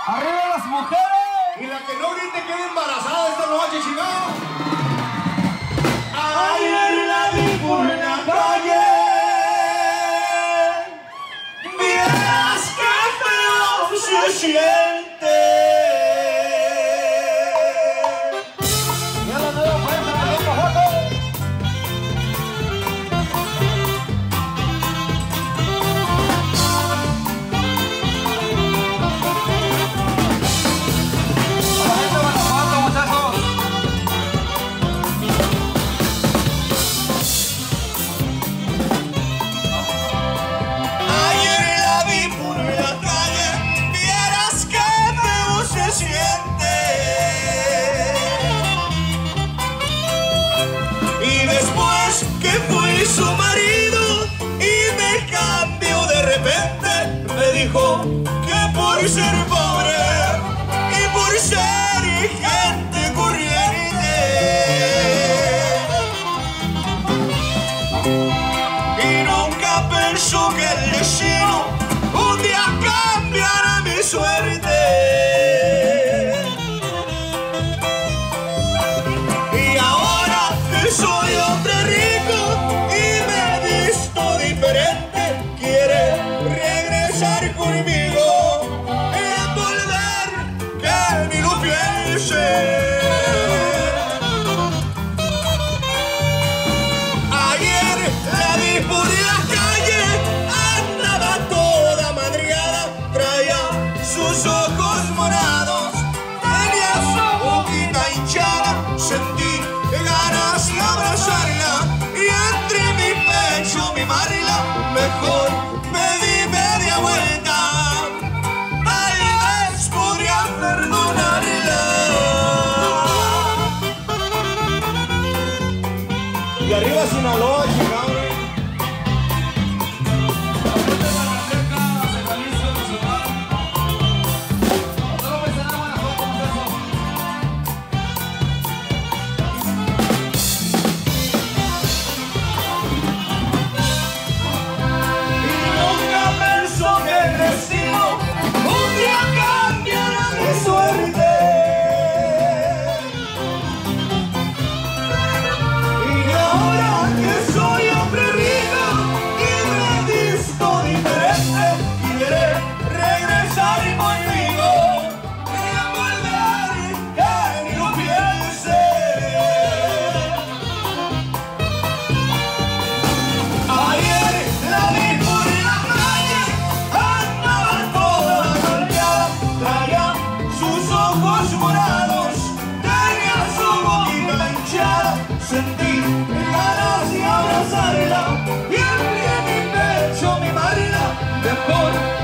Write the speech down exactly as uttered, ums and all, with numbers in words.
¡Arriba las mujeres! Y la que no grite queda embarazada esta noche, chingado. Ayer la vi por la calle. Vieras que feo se siente. Ya la nueva fuerza de los cojones. Su marido y me cambió de repente. Me dijo que por ser pobre y por ser gente corriente y nunca pensó que el destino un día cambiara mi suerte. Y ahora que soy hombre rico, quiere regresar conmigo y volver que ni lo piense. Ayer la vi por la calle, andaba toda madrigada, traía sus ojos morados, tenía su boquita hinchada, sentí ganas de abrazarla y entre mi pecho mi marila. Mejor me di media vuelta, tal vez podría perdonarla. Y arriba Sinaloa, chingado. Sentí ganas de abrazarla y en mi pecho mi marina mejor.